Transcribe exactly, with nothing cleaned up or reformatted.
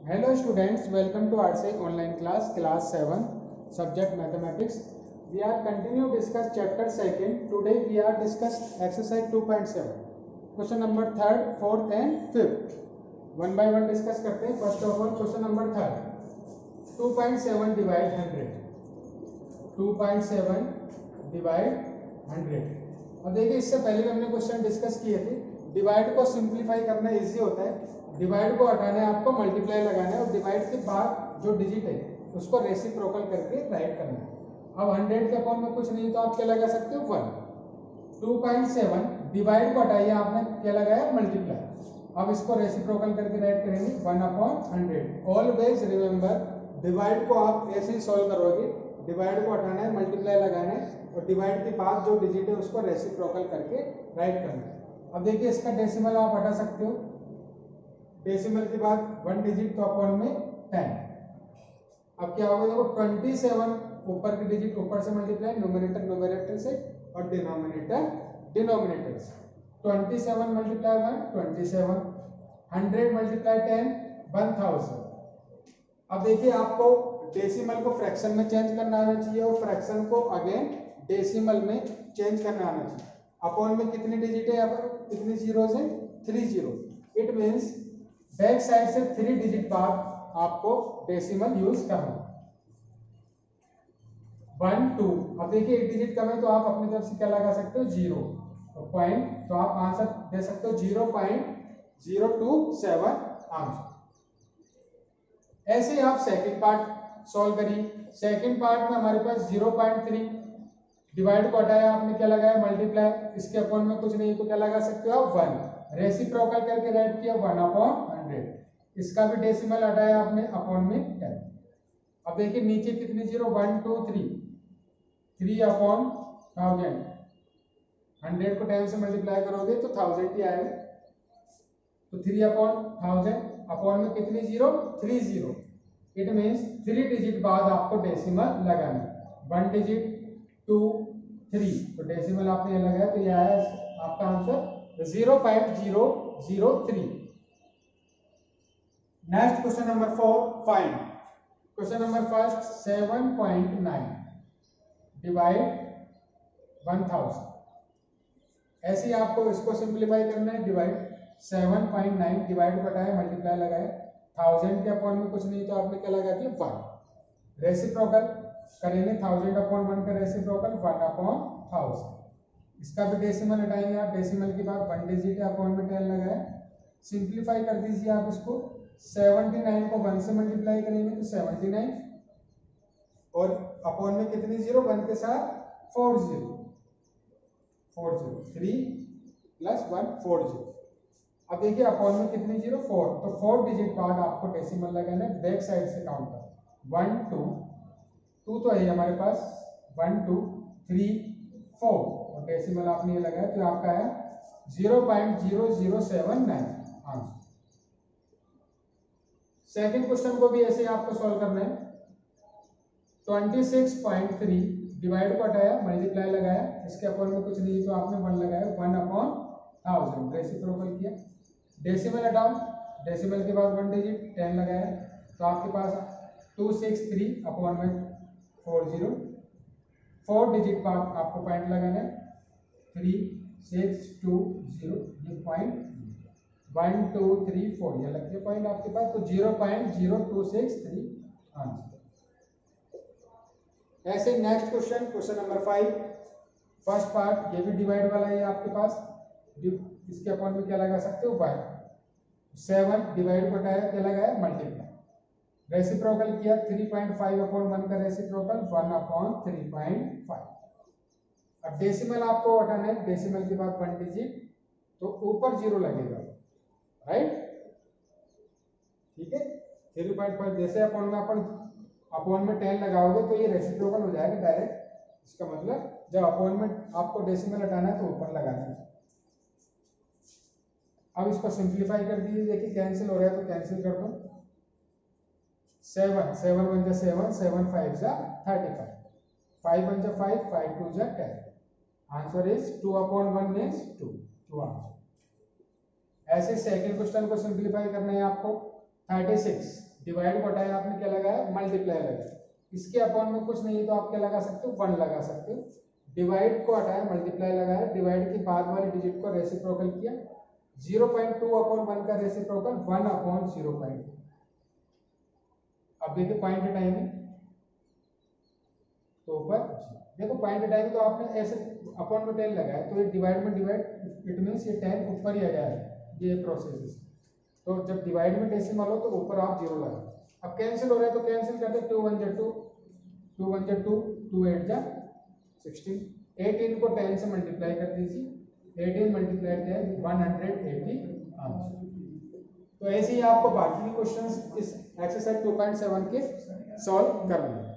Hello students, welcome to Artsec online class, class seven, subject mathematics. We are continue discuss chapter second. Today we are discuss exercise two point seven. Question number third, fourth and fifth. One by one discuss करते हैं. First of all, question number third. two point seven divide one hundred. two point seven divide one hundred. अब देखिए इससे पहले भी हमने question discuss किए थे. डिवाइड को सिंप्लीफाई करना इजी होता है. डिवाइड को हटाना है आपको, मल्टीप्लाई लगाना है और डिवाइड के बाद जो डिजिट है उसको रेसिप्रोकल करके राइट करना है. अब हंड्रेड के अपॉन में कुछ नहीं तो आप क्या लगा सकते हो, one. Two point seven divide को हटाइए, आपने क्या लगाया, मल्टीप्लाई. अब इसको रेसिप्रोकल करके राइट करेंगे one upon hundred. Always remember, divide को आप ऐसे ही सॉल्व करोगे. डिवाइड को हटाना है, मल्टीप्लाई लगाना है और डिवाइड के बाद जो डिजिट है उसको रेसिप्रोकल करके राइट करना है. अब देखिए इसका डेसिमल आप हटा सकते हो. डेसिमल के बाद वन डिजिट तो अपॉन में टेन. अब क्या होगा, देखो ट्वेंटी सेवन ऊपर की डिजिट ऊपर से मल्टीप्लाई, न्यूमरेटर न्यूमरेटर से और डिनोमिनेटर डिनोमिनेटर से. Twenty seven multiply one, twenty seven. Hundred multiply ten, one thousand. अब देखिए आपको डेसिमल को फ्रैक्शन में चेंज करना आना चाहिए और फ्रैक्शन को अगेन डेसिमल में चेंज करना आना चाहिए. अपॉन में कितनी डिजिट है, यहाँ पर कितनी जीरोस है, three zero. It means back side से थ्री डिजिट बाद आपको डेसिमल यूज करना. One two. अब देखिए एक डिजिट कम है तो आप अपनी तरफ से क्या लगा सकते हो, जीरो. तो पॉइंट, तो आप आंसर दे सकते हो zero point zero two seven answer. ऐसे आप सेकंड पार्ट सॉल्व करिए. सेकंड पार्ट में हमारे पास जीरो पॉइंट थ्री. डिवाइड को हटाया, आपने क्या लगाया, मल्टीप्लाई. इसके अपॉन में कुछ नहीं तो क्या लगा सकते हो आप, वन. रेसिप्रोकल करके राइट किया वन अपॉन हंड्रेड. इसका भी डेसिमल हटाया आपने, अपॉन में टेन. अब देखिए नीचे कितनी zero, one two three. Three upon thousand. Hundred को टेन से मल्टीप्लाई करोगे तो थाउजेंड ही आएगा. तो थ्री अपॉन थाउजेंड. अपॉन में कितनी zero, three zero. It means three digit बाद आपको डेसिमल लगाना. One digit, two, three. तो डेसिमल आपने ये लगाया तो ये आया आपका answer zero point zero zero three. Next question number four, find. Question number first, seven point nine divide one thousand. ऐसे ही आपको इसको सिंप्लीफाई करना है. Divide seven point nine, divide बताया, मल्टीप्लाई लगाया. थाउजेंड के अपॉन में कुछ नहीं तो आपने क्या लगा दिया, वन. रेसिप्रोकल करेंगे, थाउजेंड अपॉन वन का रेसिप्रोकल वन अपॉन थाउजेंड. इसका भी डेसिमल हटाएंगे आप. डेसिमल के बाद वन डिजिट है, अपॉन में टेन लगाया. सिंप्लीफाई कर दीजिए आप इसको. सेवेंटी नाइन को वन से मल्टीप्लाई करेंगे तो सेवेंटी नाइन और अपॉन में कितनी जीरो, वन के साथ four zero. Four zero, three plus one, four zero. अब देखिए अपॉन में कितनी जीरो, फोर. तो फोर डिजिट बाद आपको डेसिमल लगाना है. बैक साइड से काउंट कर, वन टू, टू तो है हमारे पास, वन टू थ्री फोर और डेसिमल आपने ये लगाया तो आपका है zero point zero zero seven nine answer. Second question को भी ऐसे आपको सॉल्व करना है. Twenty six point three divide को हटाया, मल्टीप्लाई लगाया. इसके अपॉन में कुछ नहीं तो आपने वन लगाया, वन अपॉन थाउजेंड. रेसिप्रोकल किया. डेसिमल हटाओ. डेसिमल के बाद वन डिजिट, टेन लगाया तो आपके पास टू सिक्स थ्री अपॉन में फोर जीरो. फोर डिजिट बाद आपको पॉइंट लगाना है, थ्री सिक्स टू जीरो. ये point one two three four, ये लग गया पॉइंट आपके पास. तो zero point zero two six three answer. ऐसे next question, question number five. First part ये भी डिवाइड वाला है आपके पास. इसके अपॉन में क्या लगा सकते हो, वन. सेवन डिवाइड को हटाया, क्या लगाया, मल्टीप्लाई. रेसिप्रोकल किया, three point five upon one का reciprocal one upon three point five. अब डेसिमल आपको हटाना है. डेसिमल के बाद वन डिजिट तो ऊपर जीरो लगेगा, राइट. ठीक है. थ्री पॉइंट फाइव जैसे अपॉन में अपन अपॉन में टेन लगाओगे तो ये रेसिप्रोकल हो जाएगा डायरेक्ट. इसका मतलब जब अपॉन में आपको डेसिमल हटाना है तो ऊपर लगाना है. अब इसको सिंप्लीफाई कर दीजिए. देखिए कैंसिल हो रहा है तो कैंसिल कर दो. सेवन, सेवन वन जा सेवन, सेवन फाइव जा थर्टी फाइव. फाइव वन जा फाइव, फाइव टू जा ten. Answer is two upon one means two. Two answer. ऐसे सेकंड क्वेश्चन को सिंप्लीफाई करना है आपको. थर्टी सिक्स डिवाइड को हटाया आपने क्या लगाया, मल्टीप्लाई लगाया। इसके अपॉन में कुछ नहीं तो आप क्या लगा सकते हो, वन लगा सकते हो। डिवाइड को हटाया मल्टीप्लाई लगाया, डिवाइड के बाद वाले डिजिट को रेसिप्रोकल किया। Zero point two upon one का reciprocal one upon zero point two. अब देखिए पॉइंट हटाएंगे तो ऊपर देखो पॉइंट हटाएंगे तो आपने ऐसे अपॉन में टेन लगाया तो ये डिवाइड में डिवाइड, इट मींस ये टेन ऊपर ही आ जाएगा। ये प्रोसेस, तो जब डिवाइड में डेसिमल हो तो ऊपर आप जीरो लगा। अब कैंसिल हो रहा है तो कैंसिल करते, टू वन जा टू, टू वन जा टू, टू एट जा सिक्सटीन। एटीन को टेन से मल्टीप्लाई कर दीजिए, eighteen multiply ten one hundred eighty answer. तो ऐसे ही आपको बाकी के क्वेश्चंस इस एक्सरसाइज टू पॉइंट सेवन के सॉल्व करना है।